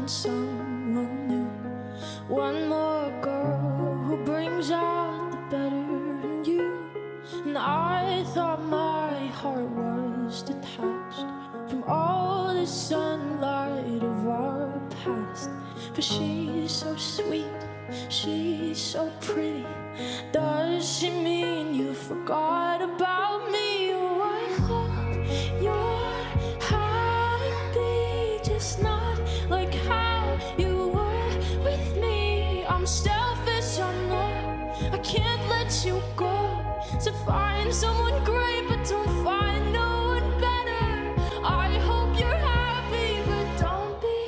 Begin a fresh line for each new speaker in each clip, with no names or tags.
find someone new. One more girl who brings out the better in you. And I thought my heart was detached from all the sunlight of our past. But she's so sweet, she's so pretty. Does she mean you forgot about me? Oh, I hope you're happy, just not like how you were with me. I'm selfish, I know, I can't let you go. So find someone great, but don't find no one better. I hope you're happy, but don't be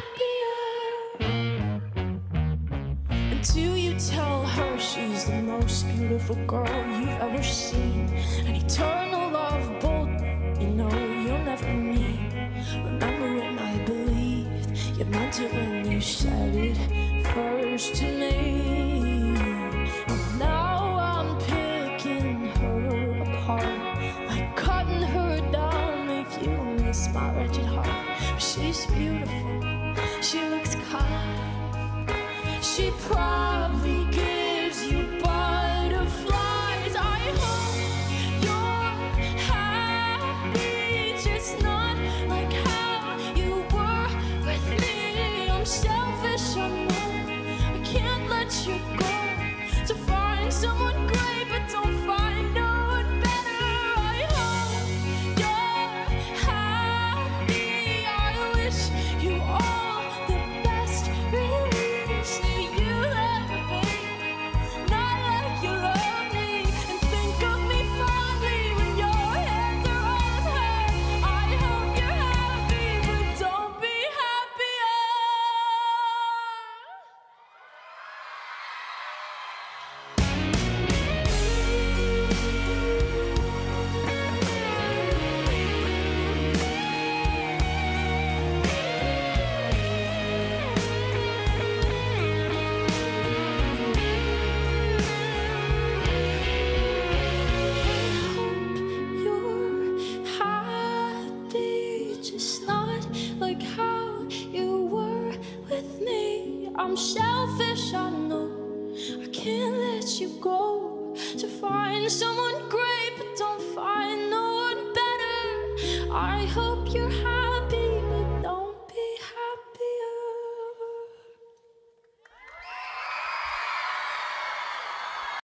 happier until you tell her she's the most beautiful girl you've ever seen. An eternal love bold, you know you'll never meet. Remember when I believed you meant it when you said it first to me. And now I'm picking her apart, like cutting her down, make you miss my wretched heart. But she's beautiful, she looks kind, she probably gives you butterflies. I hope you're happy, just not like how you were with me. I'm selfish, I know, I can't let you go. To find someone great, but don't find no one better. I hope you're happy, I wish you all the best. Really see you ever be, not like you love me. And think of me fondly when your hands are on her. I hope you're happy, but don't be happier. You're happy, just not like how you were with me. I'm selfish, I know, I can't let you go. To find someone great, but don't find no one better. I hope you're happy.